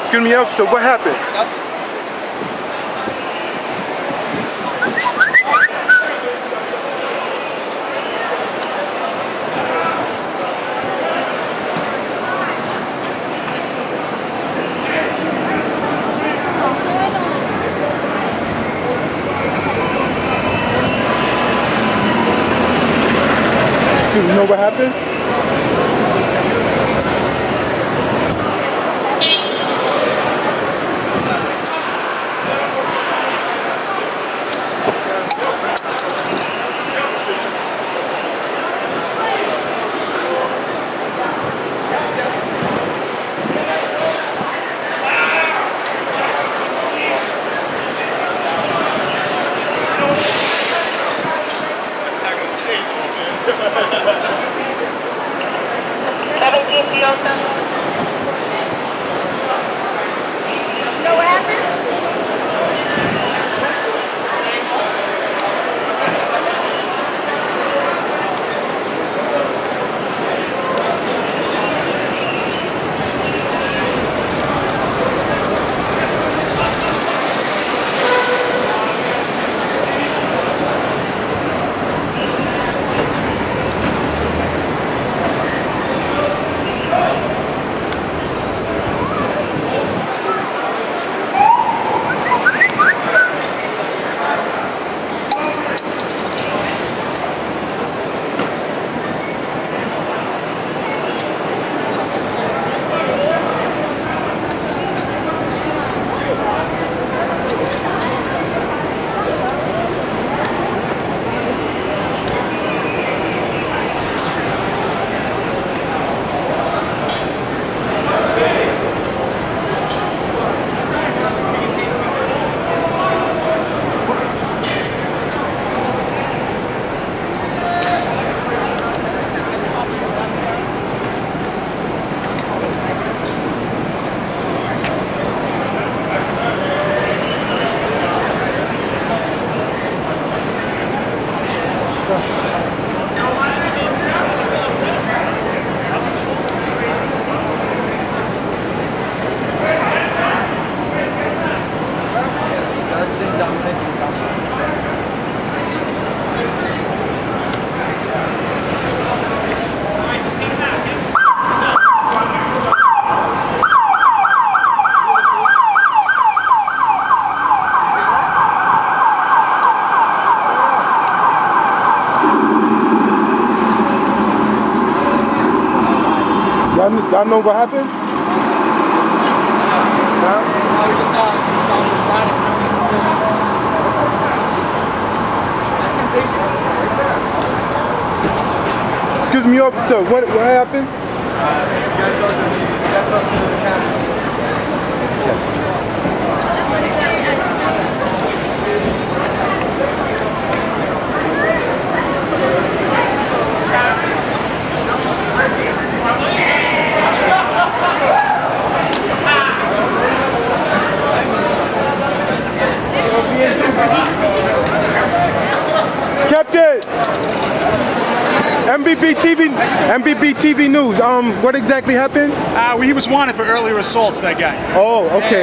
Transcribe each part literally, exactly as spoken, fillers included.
Excuse me, officer, what happened? Yep. You know what happened? seventeen Delta. You know what happened? Y'all know what happened? Huh? Excuse me, officer, what, what happened? Captain! M B B T V, M B B T V News, um, what exactly happened? Uh, well, he was wanted for earlier assaults, that guy. Oh, okay.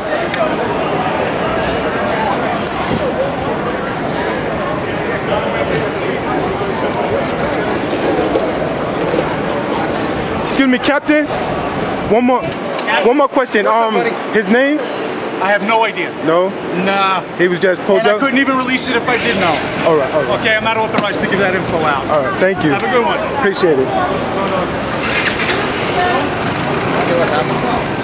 Excuse me, Captain. One more, Captain? one more question. What's um, up, buddy? His name? I have no idea. No? Nah. He was just pulled and up? I couldn't even release it if I did know. All right, all right. Okay, I'm not authorized to give that info out. All right, thank you. Have a good one. Appreciate it. Okay, what happened?